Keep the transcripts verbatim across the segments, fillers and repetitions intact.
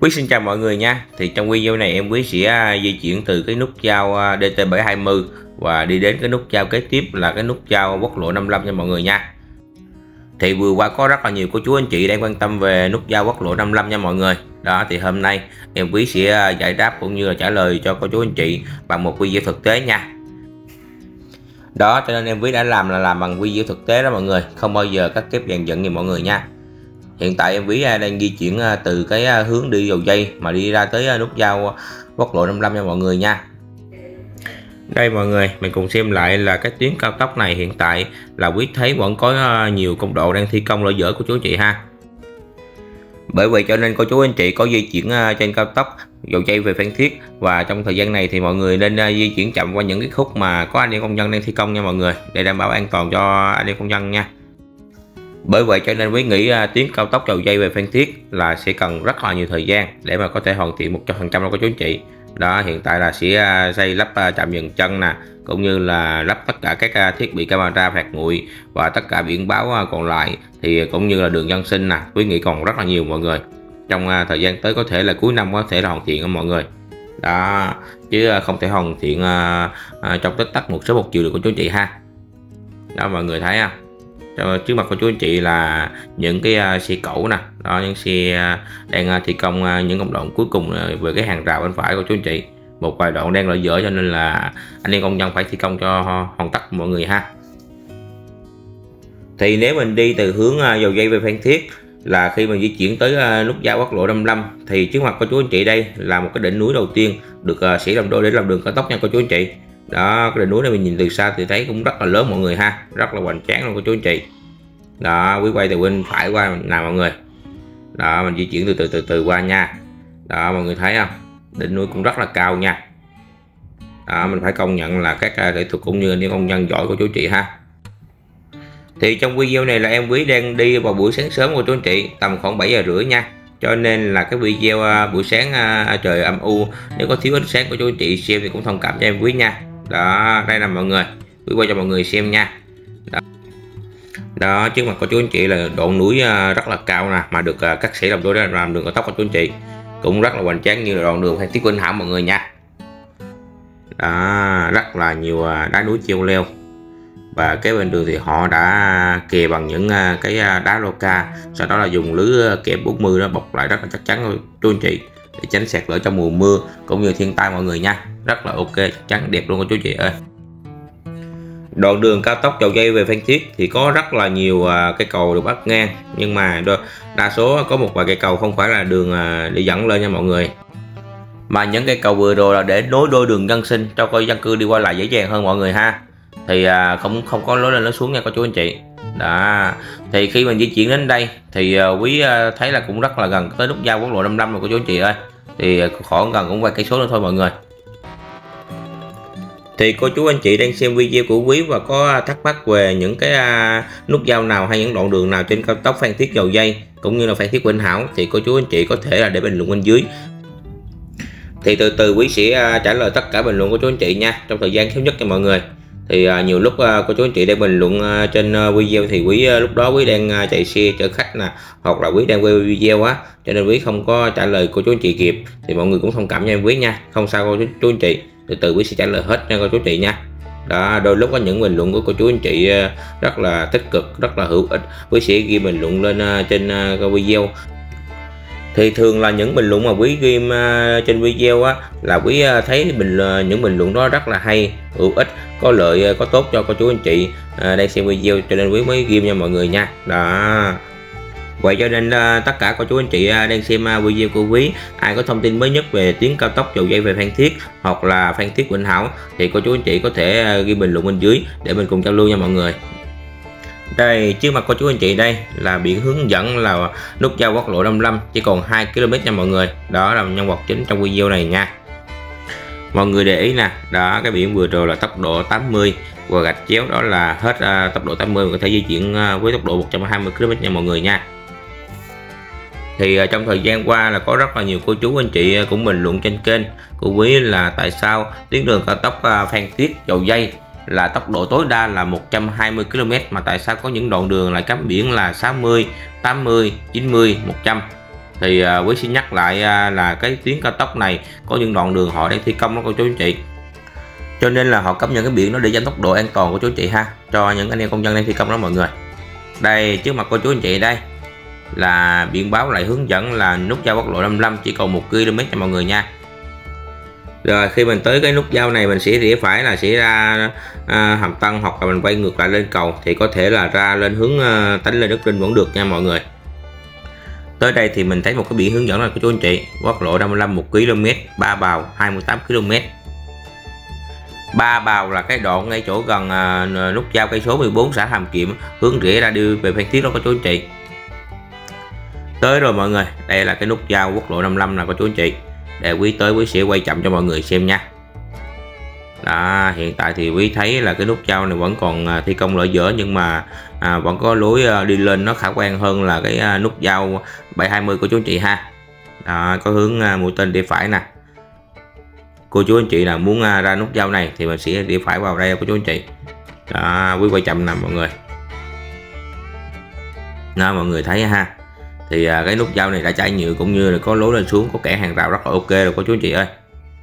Quý xin chào mọi người nha. Thì trong video này em Quý sẽ di chuyển từ cái nút giao D T bảy hai không và đi đến cái nút giao kế tiếp là cái nút giao quốc lộ năm mươi lăm nha mọi người nha. Thì vừa qua có rất là nhiều cô chú anh chị đang quan tâm về nút giao quốc lộ năm mươi lăm nha mọi người. Đó thì hôm nay em Quý sẽ giải đáp cũng như là trả lời cho cô chú anh chị bằng một video thực tế nha. Đó cho nên em Quý đã làm là làm bằng video thực tế đó mọi người, không bao giờ cắt kép dàn dựng như mọi người nha. Hiện tại em Quý đang di chuyển từ cái hướng đi dầu dây mà đi ra tới nút giao quốc lộ năm mươi lăm nha mọi người nha. Đây mọi người, mình cùng xem lại là cái tuyến cao tốc này hiện tại là Quý thấy vẫn có nhiều công độ đang thi công lỗi dở của chú chị ha. Bởi vậy cho nên cô chú anh chị có di chuyển trên cao tốc dầu dây về Phan Thiết, và trong thời gian này thì mọi người nên di chuyển chậm qua những cái khúc mà có anh em công nhân đang thi công nha mọi người, để đảm bảo an toàn cho anh em công nhân nha. Bởi vậy cho nên Quý nghĩ uh, tuyến cao tốc dầu dây về Phan Thiết là sẽ cần rất là nhiều thời gian để mà có thể hoàn thiện một trăm phần trăm của chú anh chị. Đó hiện tại là sẽ uh, xây lắp uh, trạm dừng chân nè, cũng như là lắp tất cả các uh, thiết bị camera phạt nguội và tất cả biển báo uh, còn lại, thì cũng như là đường dân sinh nè. Quý nghĩ còn rất là nhiều mọi người. Trong uh, thời gian tới có thể là cuối năm có thể là hoàn thiện không mọi người. Đó chứ uh, không thể hoàn thiện uh, uh, trong tích tắc một số một chiều được của chú anh chị ha. Đó mọi người thấy không? Trước mặt của chú anh chị là những cái xe cẩu nè, đó những xe đang thi công những công đoạn cuối cùng về cái hàng rào bên phải của chú anh chị. Một vài đoạn đang lỗi dở cho nên là anh em công nhân phải thi công cho hoàn tất mọi người ha. Thì nếu mình đi từ hướng dầu dây về Phan Thiết là khi mình di chuyển tới nút giao quốc lộ năm mươi lăm thì trước mặt của chú anh chị đây là một cái đỉnh núi đầu tiên được sĩ làm đôi để làm đường cao tốc nha cô chú anh chị. Đó cái đỉnh núi này mình nhìn từ xa thì thấy cũng rất là lớn mọi người ha, rất là hoành tráng luôn cô chú anh chị. Đó Quý quay từ bên phải qua nào mọi người. Đó mình di chuyển từ từ từ từ qua nha. Đó mọi người thấy không, đỉnh núi cũng rất là cao nha. Đó mình phải công nhận là các kỹ thuật cũng như những công nhân giỏi của chú chị ha. Thì trong video này là em Quý đang đi vào buổi sáng sớm của chú anh chị, tầm khoảng bảy giờ rưỡi nha. Cho nên là cái video buổi sáng trời âm u, nếu có thiếu ánh sáng của chú anh chị xem thì cũng thông cảm cho em Quý nha. Đó đây là mọi người, Quý quay cho mọi người xem nha. Đó, đó trước mặt của chú anh chị là đoạn núi rất là cao nè, mà được cắt xẻ làm đôi để làm đường cao tốc của chú anh chị, cũng rất là hoành tráng như là đoạn đường Phan Thiết Vĩnh Hảo mọi người nha. Đó rất là nhiều đá núi treo leo, và cái bên đường thì họ đã kè bằng những cái đá loca, sau đó là dùng lưới kẹp bốn mươi đó bọc lại rất là chắc chắn chú anh chị, để tránh sạt lở trong mùa mưa cũng như thiên tai mọi người nha. Rất là ok, chắc chắn đẹp luôn cô chú chị ơi. Đoạn đường cao tốc dầu dây về Phan Thiết thì có rất là nhiều cây cầu được bắc ngang, nhưng mà đa số có một vài cây cầu không phải là đường để dẫn lên nha mọi người, mà những cây cầu vừa rồi là để nối đôi đường dân sinh cho coi dân cư đi qua lại dễ dàng hơn mọi người ha. Thì không không có lối lên lối xuống nha cô chú anh chị. Đó thì khi mình di chuyển đến đây thì Quý thấy là cũng rất là gần tới nút giao quốc lộ năm mươi lăm rồi cô chú anh chị ơi. Thì khoảng gần cũng vài cây số nữa thôi mọi người. Thì cô chú anh chị đang xem video của Quý và có thắc mắc về những cái nút giao nào hay những đoạn đường nào trên cao tốc Phan Thiết dầu dây cũng như là Phan Thiết Vĩnh Hảo, thì cô chú anh chị có thể là để bình luận bên dưới. Thì từ từ Quý sẽ trả lời tất cả bình luận của chú anh chị nha, trong thời gian thiếu nhất cho mọi người. Thì uh, nhiều lúc uh, cô chú anh chị đang bình luận uh, trên uh, video thì Quý uh, lúc đó Quý đang uh, chạy xe chở khách nè, hoặc là Quý đang quay video á, cho nên Quý không có trả lời cô chú anh chị kịp, thì mọi người cũng thông cảm cho em Quý nha, không sao cô chú, chú anh chị, từ từ Quý sẽ trả lời hết nha cô chú anh chị nha. Đó đôi lúc có những bình luận của cô chú anh chị uh, rất là tích cực, rất là hữu ích, Quý sẽ ghi bình luận lên uh, trên uh, video. Thì thường là những bình luận mà Quý ghi uh, trên video á là Quý uh, thấy bình uh, những bình luận đó rất là hay, hữu ích, có lợi, uh, có tốt cho cô chú anh chị uh, đang xem video, cho nên Quý mới ghi cho mọi người nha. Đó vậy cho nên uh, tất cả cô chú anh chị uh, đang xem uh, video của Quý, ai có thông tin mới nhất về tuyến cao tốc dầu dây về Phan Thiết hoặc là Phan Thiết Vĩnh Hảo thì cô chú anh chị có thể uh, ghi bình luận bên dưới để mình cùng giao lưu nha mọi người. Đây trước mặt cô chú anh chị đây là biển hướng dẫn là nút giao quốc lộ năm mươi lăm, chỉ còn hai ki lô mét nha mọi người. Đó là nhân vật chính trong video này nha. Mọi người để ý nè, đó cái biển vừa rồi là tốc độ tám mươi và gạch chéo đó là hết uh, tốc độ tám mươi, có thể di chuyển uh, với tốc độ một trăm hai mươi ki lô mét nha mọi người nha. Thì uh, trong thời gian qua là có rất là nhiều cô chú anh chị cũng bình luận trên kênh của Quý là tại sao tuyến đường cao tốc uh, Phan Thiết dầu dây là tốc độ tối đa là một trăm hai mươi ki lô mét, mà tại sao có những đoạn đường lại cắm biển là sáu mươi, tám mươi, chín mươi, một trăm. thì uh, quý xin nhắc lại uh, là cái tuyến cao tốc này có những đoạn đường họ đang thi công đó cô chú anh chị, cho nên là họ cắm những cái biển đó để giảm tốc độ an toàn của chú anh chị ha, cho những anh em công nhân đang thi công đó mọi người. Đây trước mặt cô chú anh chị đây là biển báo lại hướng dẫn là nút giao quốc lộ năm mươi lăm chỉ còn một ki lô mét cho mọi người nha. Rồi khi mình tới cái nút giao này mình sẽ rẽ phải là sẽ ra à, Hàm Tân, hoặc là mình quay ngược lại lên cầu thì có thể là ra lên hướng à, Tánh Lê Đức Linh vẫn được nha mọi người. Tới đây thì mình thấy một cái biển hướng dẫn là của chú anh chị, quốc lộ năm mươi lăm một ki lô mét, Ba Bào hai mươi tám ki lô mét. Ba Bào là cái đoạn ngay chỗ gần à, nút giao cây số mười bốn xã Hàm Kiệm, hướng rẽ ra đi về Phan Thiết đó của chú anh chị. Tới rồi mọi người, đây là cái nút giao quốc lộ năm mươi lăm là của chú anh chị. Để quý tới quý sẽ quay chậm cho mọi người xem nha. Đó, hiện tại thì quý thấy là cái nút giao này vẫn còn thi công lỡ dở, nhưng mà à, vẫn có lối đi lên nó khả quan hơn là cái nút giao bảy hai mươi của chú anh chị ha. Đó, có hướng mũi tên để phải nè. Cô chú anh chị là muốn ra nút giao này thì mình sẽ để phải vào đây của chú anh chị. Đó, quý quay chậm nè mọi người. Đó, mọi người thấy ha. Thì à, cái nút giao này đã trải nhựa cũng như là có lối lên xuống, có kẻ hàng rào rất là ok rồi cô chú anh chị ơi.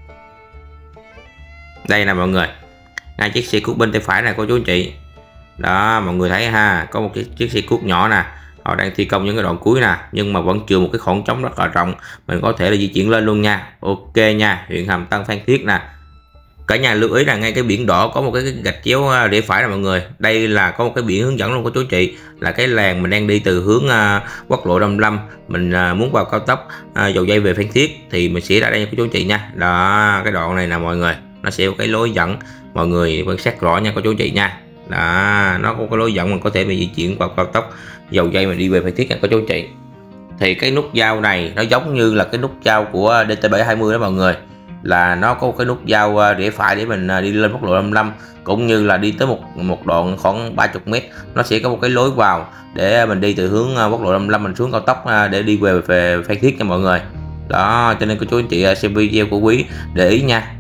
Đây nè mọi người, ngay chiếc xe cuốc bên tay phải này cô chú anh chị. Đó mọi người thấy ha, có một chiếc, chiếc xe cuốc nhỏ nè, họ đang thi công những cái đoạn cuối nè, nhưng mà vẫn chừa một cái khoảng trống rất là rộng, mình có thể là di chuyển lên luôn nha. Ok nha, huyện Hàm Tân Phan Thiết nè. Cả nhà lưu ý là ngay cái biển đỏ có một cái gạch chéo để phải nè mọi người. Đây là có một cái biển hướng dẫn luôn của chú chị, là cái làng mình đang đi từ hướng uh, quốc lộ năm mươi lăm, mình uh, muốn vào cao tốc uh, Dầu Giây về Phan Thiết thì mình sẽ ra đây của chú chị nha. Đó, cái đoạn này nè mọi người, nó sẽ có cái lối dẫn, mọi người quan sát rõ nha của chú chị nha. Đó, nó có cái lối dẫn mình có thể mình di chuyển vào cao tốc Dầu Giây mình đi về Phan Thiết nha của chú chị. Thì cái nút giao này nó giống như là cái nút giao của D T bảy hai mươi đó mọi người, là nó có cái nút giao rẽ phải để mình đi lên quốc lộ năm mươi lăm, cũng như là đi tới một một đoạn khoảng ba mươi mét nó sẽ có một cái lối vào để mình đi từ hướng quốc lộ năm mươi lăm mình xuống cao tốc để đi về về Phan Thiết nha mọi người. Đó, cho nên cô chú anh chị xem video của quý để ý nha.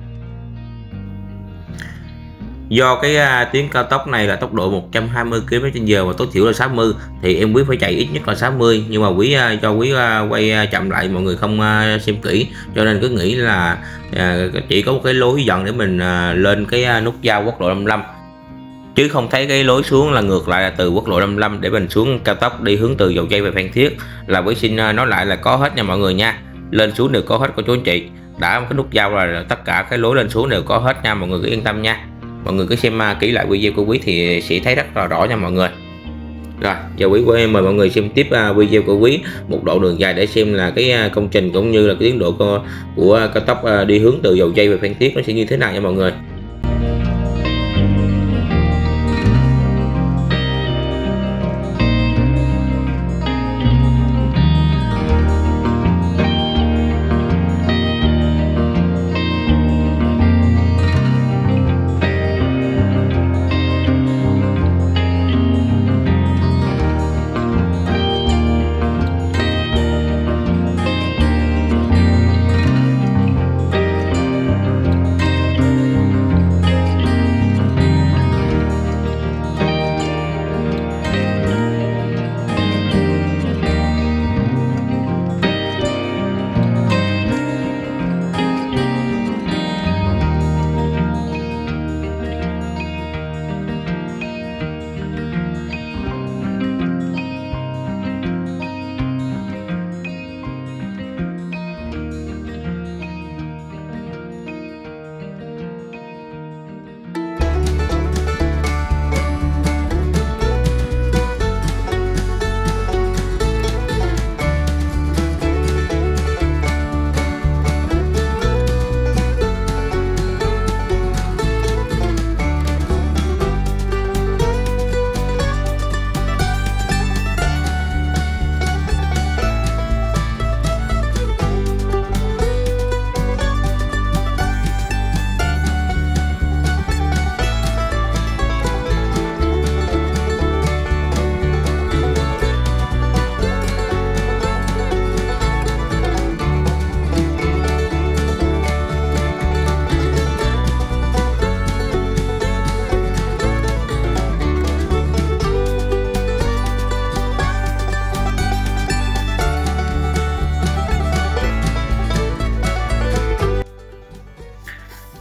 Do cái uh, tuyến cao tốc này là tốc độ một trăm hai mươi ki lô mét trên giờ và tối thiểu là sáu mươi, thì em quý phải chạy ít nhất là sáu mươi, nhưng mà quý uh, do quý uh, quay uh, chậm lại mọi người không uh, xem kỹ, cho nên cứ nghĩ là uh, chỉ có một cái lối dẫn để mình uh, lên cái uh, nút giao quốc lộ năm mươi lăm, chứ không thấy cái lối xuống là ngược lại là từ quốc lộ năm mươi lăm để mình xuống cao tốc đi hướng từ Dầu Giây về Phan Thiết. Là quý xin uh, nói lại là có hết nha mọi người nha, lên xuống đều có hết của chú anh chị. Đã cái nút giao là tất cả cái lối lên xuống đều có hết nha, mọi người cứ yên tâm nha. Mọi người cứ xem kỹ lại video của quý thì sẽ thấy rất là rõ nha mọi người. Rồi giờ quý của em mời mọi người xem tiếp video của quý một đoạn đường dài để xem là cái công trình cũng như là cái tiến độ của, của cao tốc đi hướng từ Dầu Giây về Phan Thiết nó sẽ như thế nào nha mọi người.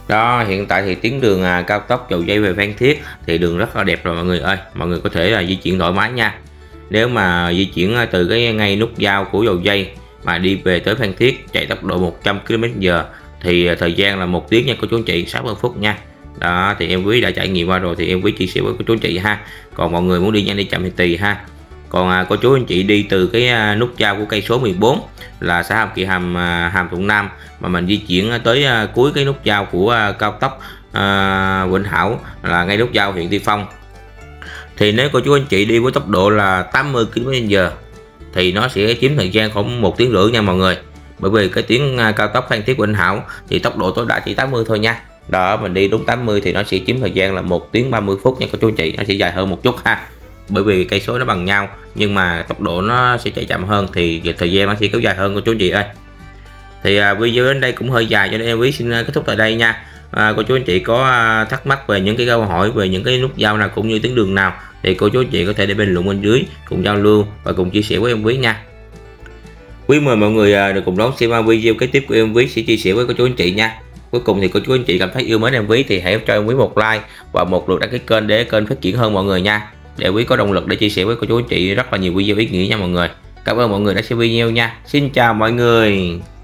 Đó, hiện tại thì tuyến đường à, cao tốc Dầu Giây về Phan Thiết thì đường rất là đẹp rồi mọi người ơi, mọi người có thể là di chuyển thoải mái nha. Nếu mà di chuyển từ cái ngay nút giao của Dầu Giây mà đi về tới Phan Thiết chạy tốc độ một trăm ki lô mét giờ thì thời gian là một tiếng nha cô chú anh chị, sáu mươi phút nha. Đó thì em Quý đã trải nghiệm qua rồi thì em Quý chia sẻ với cô chú anh chị ha. Còn mọi người muốn đi nhanh đi chậm thì tùy ha. Còn à, cô chú anh chị đi từ cái à, nút giao của cây số mười bốn là xã Hàm Kỳ Hàm à, Hàm Thuận Nam mà mình di chuyển tới à, cuối cái nút giao của à, cao tốc à, Vĩnh Hảo là ngay nút giao huyện Tuy Phong, thì nếu cô chú anh chị đi với tốc độ là tám mươi ki lô mét trên giờ thì nó sẽ chiếm thời gian khoảng một tiếng rưỡi nha mọi người. Bởi vì cái tuyến à, cao tốc Phan Thiết Vĩnh Hảo thì tốc độ tối đa chỉ tám mươi thôi nha. Đó, mình đi đúng tám mươi thì nó sẽ chiếm thời gian là một tiếng ba mươi phút nha cô chú anh chị, nó sẽ dài hơn một chút ha. Bởi vì cây số nó bằng nhau nhưng mà tốc độ nó sẽ chạy chậm hơn thì thời gian nó sẽ kéo dài hơn cô chú anh chị ơi. Thì à, video đến đây cũng hơi dài cho nên em Quý xin kết thúc tại đây nha. À, cô chú anh chị có à, thắc mắc về những cái câu hỏi về những cái nút giao nào cũng như tuyến đường nào thì cô chú anh chị có thể để bình luận bên dưới cùng giao lưu và cùng chia sẻ với em Quý nha. Quý mời mọi người à, được cùng đón xem video kế tiếp của em Quý sẽ chia sẻ với cô chú anh chị nha. Cuối cùng thì cô chú anh chị cảm thấy yêu mến em Quý thì hãy cho em Quý một like và một lượt đăng ký kênh để kênh phát triển hơn mọi người nha, để Quý có động lực để chia sẻ với cô chú anh chị rất là nhiều video ý nghĩa nha mọi người. Cảm ơn mọi người đã xem video nha. Xin chào mọi người.